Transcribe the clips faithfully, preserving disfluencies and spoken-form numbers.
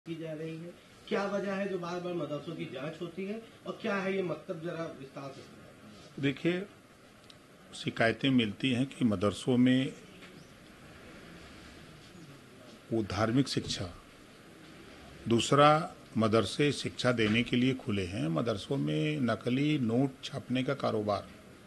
की जा रही है, क्या वजह है जो बार बार मदरसों की जांच होती है और क्या है ये मकतब, जरा विस्तार से। देखिए, शिकायतें मिलती हैं कि मदरसों में वो धार्मिक शिक्षा, दूसरा मदरसे शिक्षा देने के लिए खुले हैं, मदरसों में नकली नोट छापने का कारोबार।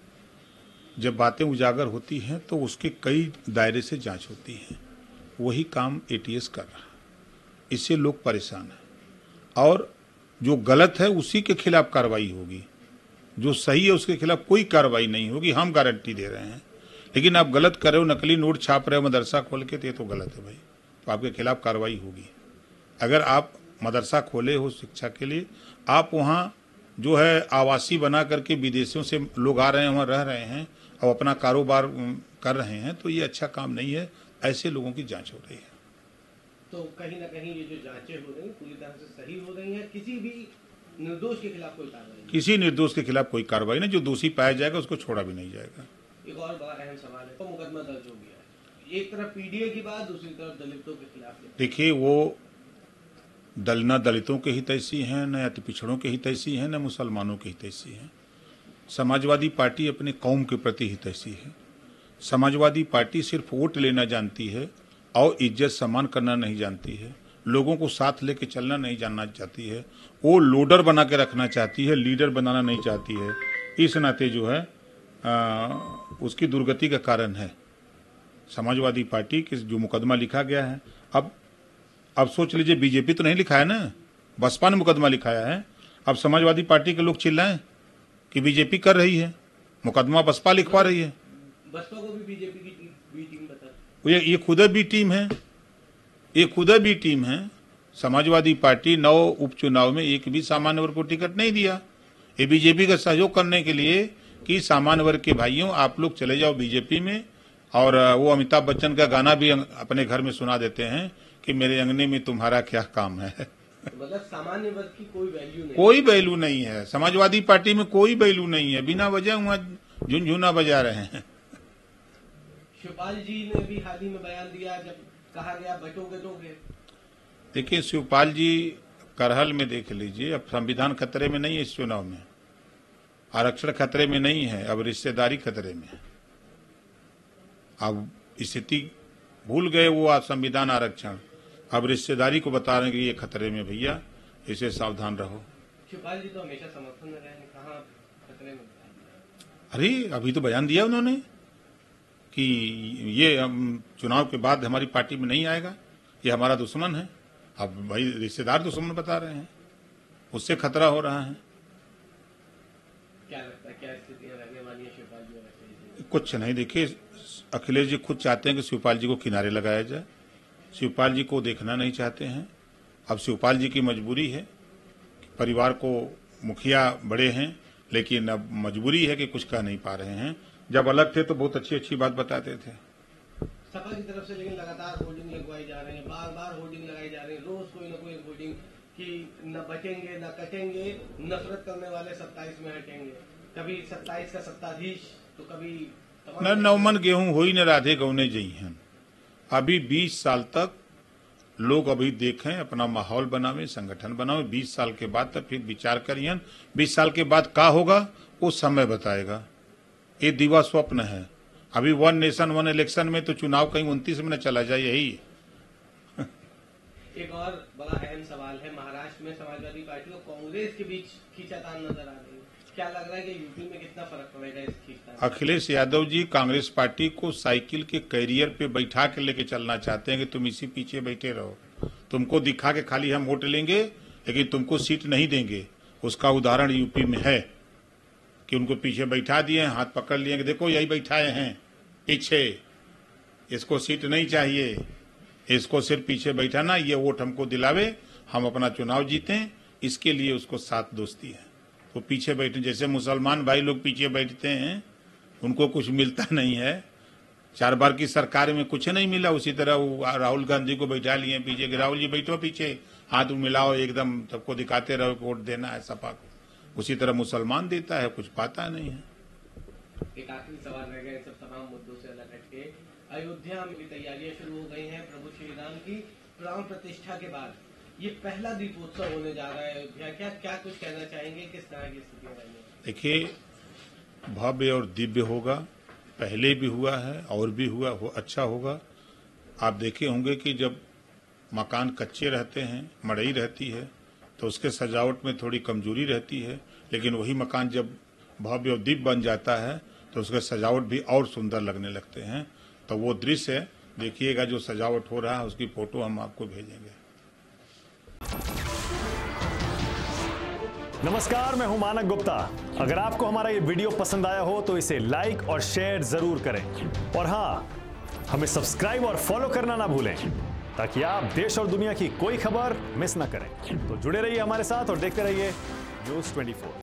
जब बातें उजागर होती हैं तो उसके कई दायरे से जांच होती है। वही काम एटीएस कर रहा है, इससे लोग परेशान हैं और जो गलत है उसी के खिलाफ कार्रवाई होगी, जो सही है उसके खिलाफ कोई कार्रवाई नहीं होगी। हम गारंटी दे रहे हैं। लेकिन आप गलत कर रहे हो, नकली नोट छाप रहे हो मदरसा खोल के, तो ये तो गलत है भाई, तो आपके खिलाफ कार्रवाई होगी। अगर आप मदरसा खोले हो शिक्षा के लिए, आप वहाँ जो है आवासीय बना करके विदेशियों से लोग आ रहे हैं, वहाँ रह रहे हैं और अपना कारोबार कर रहे हैं, तो ये अच्छा काम नहीं है। ऐसे लोगों की जांच हो रही है। तो कहीं ना कहीं ये जो जांचें हो रही हैं पूरी तरह से सही हो रही हैं, किसी भी निर्दोष के खिलाफ कोई कार्रवाई नहीं, किसी निर्दोष के खिलाफ कोई कार्रवाई नहीं। जो दोषी पाया जाएगा उसको छोड़ा भी नहीं जाएगा। एक और बड़ा अहम सवाल है, तो मुकदमा दर्ज हो गया है, एक तरफ पीडीए की बात, दूसरी तरफ दलितों के खिलाफ। देखिए, वो दल न दलितों के हितैषी हैं, न अति पिछड़ों के हितैषी हैं, न मुसलमानों के हितैषी हैं। समाजवादी पार्टी अपने कौम के प्रति हितैषी है। समाजवादी पार्टी सिर्फ वोट लेना जानती है और इज्जत सम्मान करना नहीं जानती है, लोगों को साथ लेके चलना नहीं जानना चाहती है। वो लोडर बना के रखना चाहती है, लीडर बनाना नहीं चाहती है। इस नाते जो है आ, उसकी दुर्गति का कारण है समाजवादी पार्टी के जो मुकदमा लिखा गया है। अब अब सोच लीजिए, बीजेपी तो नहीं लिखा है ना, बसपा ने मुकदमा लिखाया है। अब समाजवादी पार्टी के लोग चिल्लाएं कि बीजेपी कर रही है, मुकदमा बसपा लिखवा रही है। बसपा को भी बीजेपी की बी टीम बता, ये ये खुद बी टीम है, ये खुद बी टीम है। समाजवादी पार्टी नौ उपचुनाव में एक भी सामान्य वर्ग को टिकट नहीं दिया। ये बीजेपी का सहयोग करने के लिए कि सामान्य वर्ग के भाइयों आप लोग चले जाओ बीजेपी में। और वो अमिताभ बच्चन का गाना भी अपने घर में सुना देते हैं कि मेरे अंगने में तुम्हारा क्या काम है। मतलब सामान्य वर्ग की कोई वैल्यू नहीं, कोई वैल्यू नहीं है समाजवादी पार्टी में, कोई वैल्यू नहीं है। बिना वजह वहां झुनझुना बजा रहे हैं। शिवपाल जी ने भी हाल ही में बयान दिया, जब कहा गया बटोगे दोगे। देखिए, शिवपाल जी करहल में देख लीजिए, अब संविधान खतरे में नहीं है, इस चुनाव में आरक्षण खतरे में नहीं है, अब रिश्तेदारी खतरे में है। अब स्थिति भूल गए वो, आज संविधान आरक्षण, अब रिश्तेदारी को बता रहे हैं कि ये खतरे में भैया, इसे सावधान रहो। शिवपाल जी तो हमेशा समर्थन में रहे हैं, कहाँ खतरे में? अरे अभी तो बयान दिया उन्होंने कि ये हम चुनाव के बाद हमारी पार्टी में नहीं आएगा, ये हमारा दुश्मन है। अब भाई रिश्तेदार दुश्मन बता रहे हैं, उससे खतरा हो रहा है। क्या लगता है, क्या स्थितियां रहने वाली है शिवपाल जी? कुछ नहीं, देखिए अखिलेश जी खुद चाहते हैं कि शिवपाल जी को किनारे लगाया जाए। शिवपाल जी को देखना नहीं चाहते हैं। अब शिवपाल जी की मजबूरी है, परिवार को मुखिया बड़े हैं, लेकिन अब मजबूरी है कि कुछ कह नहीं पा रहे हैं। जब अलग थे तो बहुत अच्छी अच्छी बात बताते थे सपा की तरफ से, लेकिन लगातार होर्डिंग लगवाई जा रही है, बार बार होर्डिंग लगाई जा रही है, रोज कोई ना कोई होर्डिंग कि न बचेंगे न कटेंगे, नफरत करने वाले सत्ताईस में हटेंगे। कभी सत्ताईस का सत्ताधीश तो कभी न नवमन गेहूं हुई न राधे गौने जई हैं। अभी बीस साल तक लोग अभी देखें, अपना माहौल बनावे, संगठन बनावे। बीस साल के बाद तक फिर विचार करिए। बीस साल के बाद क्या होगा वो समय बताएगा। ये दिवा स्वप्न है। अभी वन नेशन वन इलेक्शन में तो चुनाव कहीं उनतीस में न चला जाए, यही। एक और बड़ा अहम सवाल है, महाराष्ट्र में समाजवादी पार्टी और कांग्रेस के बीच खींचातान नजर आ रही है। क्या लग रहा है कि यूपी में कितना फर्क पड़ेगा इस खींचतान? अखिलेश यादव जी कांग्रेस पार्टी को साइकिल के कैरियर पे बैठा के लेके चलना चाहते हैं कि तुम इसी पीछे बैठे रहो, तुमको दिखा के खाली हम वोट लेंगे लेकिन तुमको सीट नहीं देंगे। उसका उदाहरण यूपी में है कि उनको पीछे बैठा दिए, हाथ पकड़ लिए, देखो यही बैठाए हैं पीछे, इसको सीट नहीं चाहिए, इसको सिर्फ पीछे बैठाना, ये वोट हमको दिलावे, हम अपना चुनाव जीतें, इसके लिए उसको साथ दोस्ती है। वो पीछे बैठे, जैसे मुसलमान भाई लोग पीछे बैठते हैं, उनको कुछ मिलता नहीं है। चार बार की सरकार में कुछ नहीं मिला, उसी तरह वो राहुल गांधी को बैठा लिए पीछे कि राहुल जी बैठो पीछे, हाथ मिलाओ, एकदम सबको दिखाते रहो वोट देना है सपा को। उसी तरह मुसलमान देता है, कुछ पाता नहीं है। एक आखिरी सवाल रह गया, सब तमाम मुद्दों से अलग हटके, अयोध्या में तैयारियां शुरू हो गई हैं प्रभु श्री राम की प्राण प्रतिष्ठा के बाद। ये पहला दीपोत्सव होने जा रहा है अयोध्या, क्या क्या कुछ कहना चाहेंगे, किस तरह की स्थिति रहेगी? देखिए, भव्य और दिव्य होगा, पहले भी हुआ है और भी हुआ हो, अच्छा होगा। आप देखे होंगे कि जब मकान कच्चे रहते हैं, मड़ई रहती है, तो उसके सजावट में थोड़ी कमजोरी रहती है, लेकिन वही मकान जब भव्य और दिव्य बन जाता है तो उसके सजावट भी और सुंदर लगने लगते हैं। तो वो दृश्य देखिएगा, जो सजावट हो रहा है उसकी फोटो हम आपको भेजेंगे। नमस्कार, मैं हूं मानक गुप्ता। अगर आपको हमारा ये वीडियो पसंद आया हो तो इसे लाइक और शेयर जरूर करें, और हाँ, हमें सब्सक्राइब और फॉलो करना ना भूलें ताकि आप देश और दुनिया की कोई खबर मिस ना करें। तो जुड़े रहिए हमारे साथ और देखते रहिए न्यूज़ चौबीस।